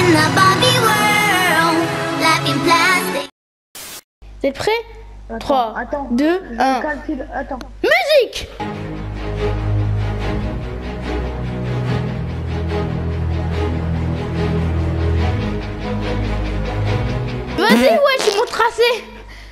in the Barbie world, life in plastic. Vous êtes prêts? Attends, 3, attends, 2, je 1. calcule, attends. Musique! Vas-y, ouais, c'est mon tracé!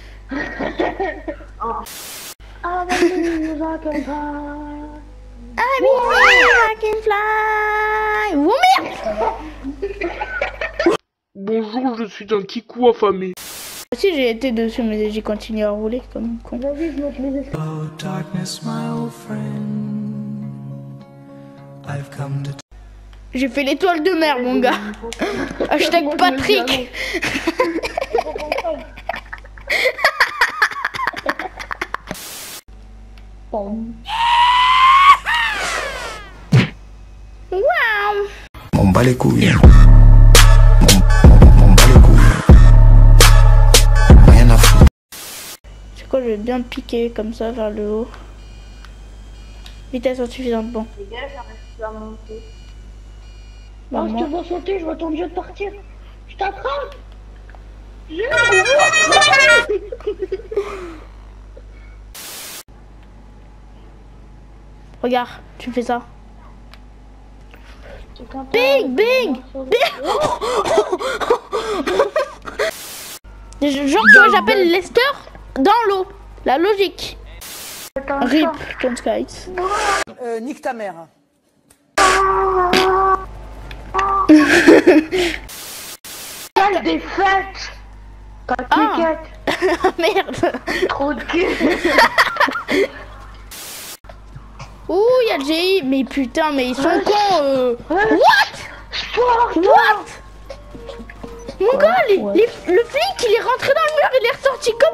Ah, vas-y, nous accompagne. I can fly! Oh merde! Bonjour, je suis un kikou affamé. Si j'ai été dessus, mais j'ai continué à rouler comme un con. Vas-y, je monte les escaliers. Oh, darkness, my old friend. I've come to J'ai fait l'étoile de mer, mon gars. Hashtag Patrick. Waouh. m'en bat les couilles. M'en bat les couilles. Rien à foutre. C'est quoi, je vais bien piquer comme ça vers le haut. Vitesse insuffisante, bon. Les gars, j'arrive à monter. Bah, Oh, je moi. te vois sauter, je vois ton dieu de partir. Je t'attrape. Regarde, tu fais ça. Bing, bing, bing. Genre, tu vois, j'appelle Lester dans l'eau. La logique. RIP, Tom Skies. Nique ta mère. Quelle défaite. Ah. Merde. Trop de cul. Ouh, y'a le GI. Mais putain, mais ils sont cons. Sport. What? Mon gars, le flic, il est rentré dans le mur, il est ressorti comme